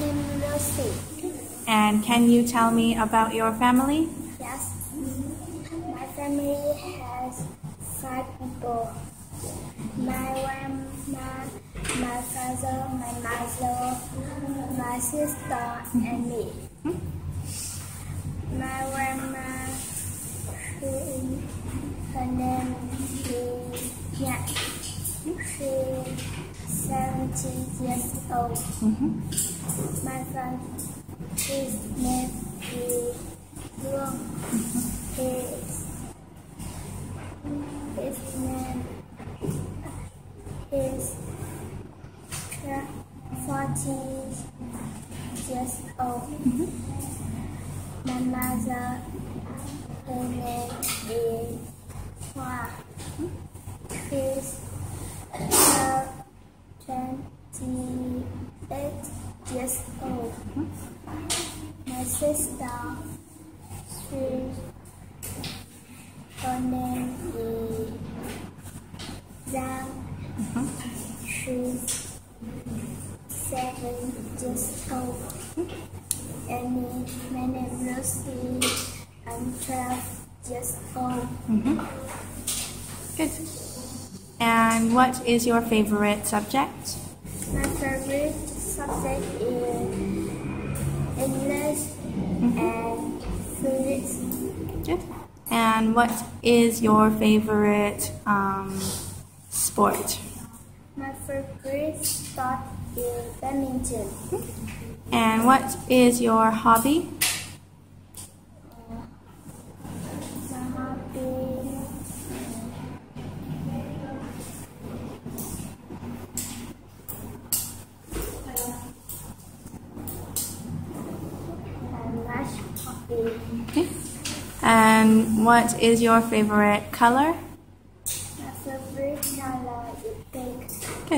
name is Lucy. And can you tell me about your family? Yes. My family has 5 people. My grandma, my father, my mother, my sister, and me. My grandma, her name is Nhạn. She's 70 years old. My father, his name is Phương. His name is 40 years old. My mother, her name is Phan. She's 28 years old. My sister, her name is Giang. She's 7 years old. And me, my name is Lucy. I'm 12 years old. Good. And what is your favorite subject? My favorite subject is English and physics. Good. And what is your favorite sport? My favorite sport is badminton. And what is your hobby? My hobby, Okay. And what is your favorite color? my favorite color is pink. Good.